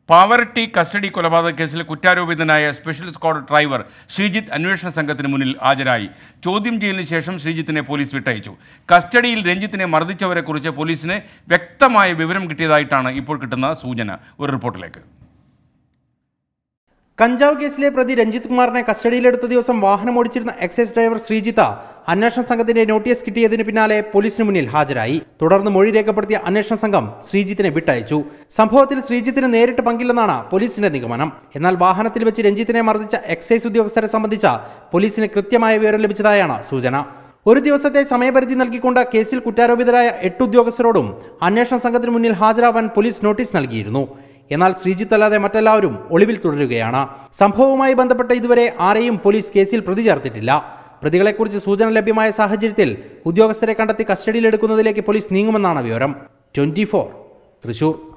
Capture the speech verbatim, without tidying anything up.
Pavaratti custody കൊലപാതക കേസിൽ കുറ്റാരോപിതനായ സ്പെഷ്യൽ സ്ക്വാഡ് ഡ്രൈവർ ശ്രീജിത്ത് അന്വേഷണ സംഘത്തിന് മുന്നിൽ ഹാജരായി. ചോദ്യം ചെയ്യലിന് ശേഷം ശ്രീജിത്തിനെ പോലീസ് വിട്ടയച്ചു. കസ്റ്റഡിയിൽ രഞ്ജിത്തിനെ മർദ്ദിച്ചവരെക്കുറിച്ച് പോലീസിന് വ്യക്തമായ വിവരം കിട്ടിയതായിട്ടാണ് ഇപ്പോൾ കിട്ടുന്ന സൂചന. ഒരു റിപ്പോർട്ടിലേക്ക്. കഞ്ചാവ് കേസിലെ പ്രതി രഞ്ജിത്ത് കുമാറിനെ കസ്റ്റഡിയിലെടുത്ത ദിവസം വാഹനം ഓടിച്ചിരുന്ന എക്സൈസ് ഡ്രൈവർ ശ്രീജിത്ത് അന്വേഷണ സംഘത്തിന്റെ നോട്ടീസ് കിട്ടിയതിന് പിന്നാലെ പോലീസിന് മുന്നിൽ ഹാജരായി. തുടർന്ന് മൊഴി രേഖപ്പെടുത്തിയ അന്വേഷണ സംഘം ശ്രീജിത്തിനെ വിട്ടയച്ചു. സംഭവത്തിൽ ശ്രീജിത്തിന് നേരിട്ട് പങ്കില്ലെന്നാണ് പോലീസിന്റെ നിഗമനം. എന്നാൽ വാഹനത്തിൽ വെച്ച് രഞ്ജിത്തിനെ മർദ്ദിച്ച എക്സൈസ് ഉദ്യോഗസ്ഥരെ സംബന്ധിച്ച പോലീസിന് കൃത്യമായ വിവരം ലഭിച്ചതായാണ് സൂചന. ഒരു ദിവസത്തെ സമയപരിധി നൽകിക്കൊണ്ട് കേസിൽ കുറ്റാരോപിതരായ എട്ട് ഉദ്യോഗസ്ഥരോടും അന്വേഷണ സംഘത്തിന് മുന്നിൽ ഹാജരാവാൻ പോലീസ് നോട്ടീസ് നൽകിയിരുന്നു. എന്നാൽ ശ്രീജിത്ത് അല്ലാതെ മറ്റെല്ലാവരും ഒളിവിൽ തുടരുകയാണ്. സംഭവവുമായി ബന്ധപ്പെട്ട് ഇതുവരെ ആരെയും പോലീസ് കേസിൽ പ്രതി ചേർത്തിട്ടില്ല. പ്രതികളെക്കുറിച്ച് സൂചന ലഭ്യമായ സാഹചര്യത്തിൽ ഉദ്യോഗസ്ഥരെ കണ്ടെത്തി കസ്റ്റഡിയിലെടുക്കുന്നതിലേക്ക് പോലീസ് നീങ്ങുമെന്നാണ് വിവരം. Twenty four Thrissur.